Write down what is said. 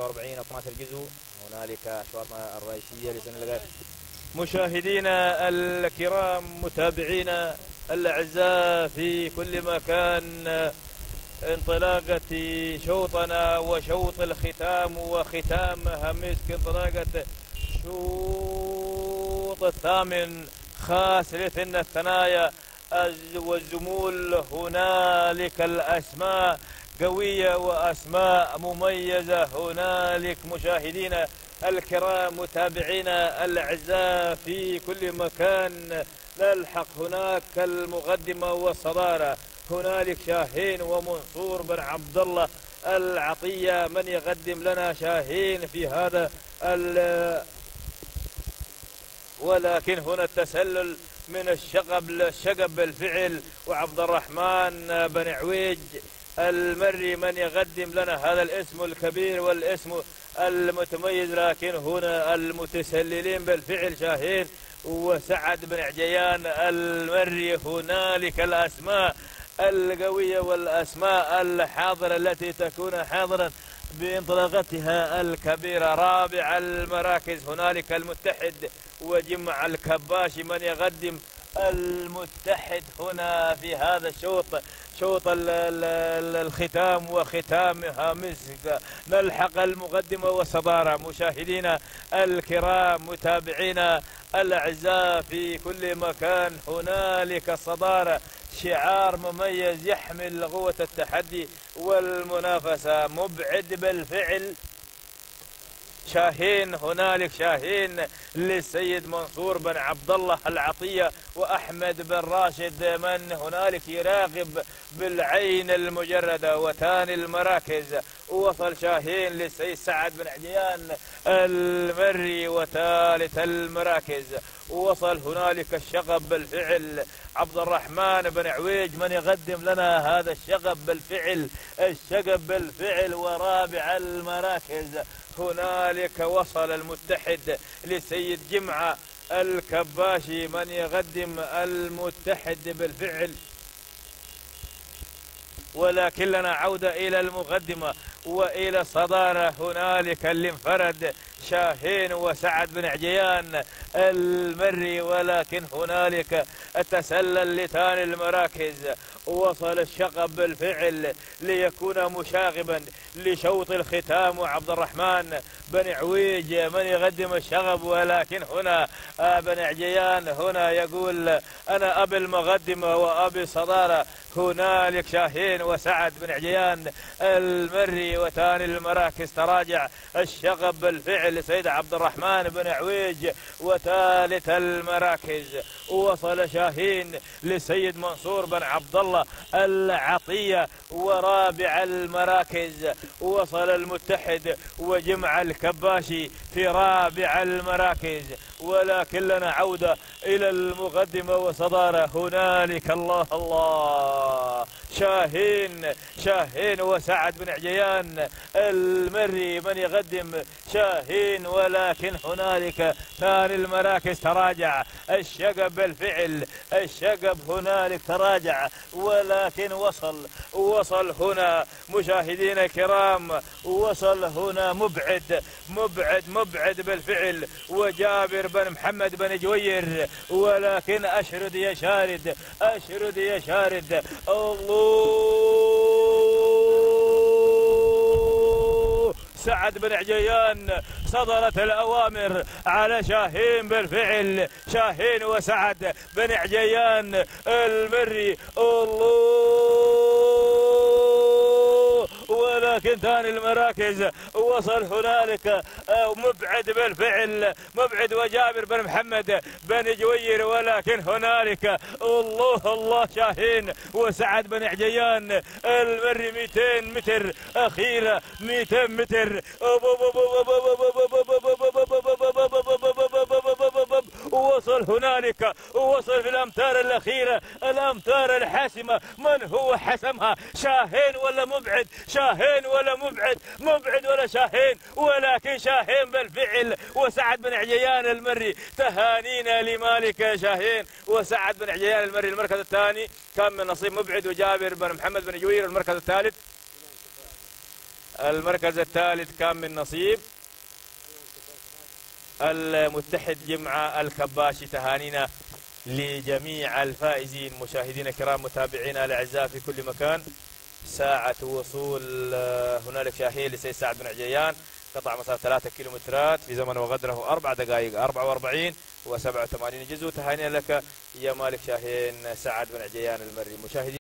41 12 جزء. هنالك أشواط الرئيسية لسنة اللقاء. مشاهدينا الكرام، متابعينا الأعزاء في كل مكان، انطلاقة شوطنا وشوط الختام وختامها مسك، انطلاقة شوط الثامن خاص لثنى الثنايا والزمول. هنالك الأسماء قوية وأسماء مميزة. هنالك مشاهدينا الكرام، متابعينا الأعزاء في كل مكان، نلحق هناك المقدمة والصدارة. هنالك شاهين ومنصور بن عبد الله العطية. من يقدم لنا شاهين في هذا ولكن هنا التسلل من الشقب بالفعل، وعبد الرحمن بن عويج المري من يقدم لنا هذا الاسم الكبير والاسم المتميز. لكن هنا المتسللين بالفعل شاهين وسعد بن عجيان المري. هنالك الأسماء القوية والأسماء الحاضرة التي تكون حاضرا بانطلاقتها الكبيرة. رابع المراكز هنالك المتحد وجمع الكباشي. من يقدم المتحد هنا في هذا الشوط، شوط الختام وختامها مسك، نلحق المقدمة والصدارة. مشاهدينا الكرام، متابعينا الأعزاء في كل مكان، هنالك الصدارة، شعار مميز يحمل قوة التحدي والمنافسة. مبعد بالفعل شاهين. هنالك شاهين للسيد منصور بن عبد الله العطية وأحمد بن راشد من هنالك يراقب بالعين المجردة. وثاني المراكز وصل شاهين للسيد سعد بن عجيان المري. وثالث المراكز وصل هنالك الشغب بالفعل عبد الرحمن بن عويج من يقدم لنا هذا الشغب بالفعل، الشغب بالفعل. ورابع المراكز هنالك وصل المتحد للسيد جمعة الكباشي من يقدم المتحد بالفعل. ولكن لنا عودة إلى المقدمة وإلى الصدارة. هنالك اللي انفرد شاهين وسعد بن عجيان المري، ولكن هنالك التسلل لثاني المراكز. وصل الشغب بالفعل ليكون مشاغبا لشوط الختام. وعبد الرحمن بن عويج من يقدم الشغب، ولكن هنا بن عجيان هنا يقول أنا أبي المقدمة وأبي الصدارة. هنالك شاهين وسعد بن عجيان المري. وثاني المراكز تراجع الشغب بالفعل سيد عبد الرحمن بن عويج. وثالث المراكز وصل شاهين للسيد منصور بن عبد الله العطية. ورابع المراكز وصل المتحد وجمع الكباشي في رابع المراكز. ولكن لنا عودة إلى المقدمة وصدارة. هنالك الله الله شاهين وسعد بن عجيان المري من يقدم شاهين. ولكن هنالك ثاني المراكز تراجع الشقب بالفعل، الشقب هنالك تراجع. ولكن وصل هنا مشاهدينا الكرام، وصل هنا مبعد بالفعل وجابر بن محمد بن جوير. ولكن أشرد يا شارد الله. سعد بن عجيان صدرت الأوامر على شاهين بالفعل. شاهين وسعد بن عجيان المري الله. ولكن ثاني المراكز وصل هنالك مبعد بالفعل، مبعد وجابر بن محمد بن جوير. ولكن هنالك الله شاهين وسعد بن عجيان المري. 200 متر أخيرة، 200 متر. ووصل هنالك، ووصل في الأمتار الأخيرة، الأمتار الحاسمة. من هو حسمها؟ شاهين ولا مبعد؟ شاهين ولا مبعد؟ مبعد ولا شاهين؟ ولكن شاهين بالفعل وسعد بن عجيان المري. تهانينا لمالك شاهين وسعد بن عجيان المري. المركز الثاني كان من نصيب مبعد وجابر بن محمد بن جوير. المركز الثالث المركز الثالث كان من نصيب المتحد جمعة الكباشي. تهانينا لجميع الفائزين مشاهدينا الكرام متابعينا الأعزاء في كل مكان. ساعة وصول هنالك شاهين لسيد سعد بن عجيان، قطع مسافة 3 كيلومترات في زمن وغدره 4 دقائق 44 و87 جزء. تهانينا لك يا مالك شاهين سعد بن عجيان المري. مشاهدين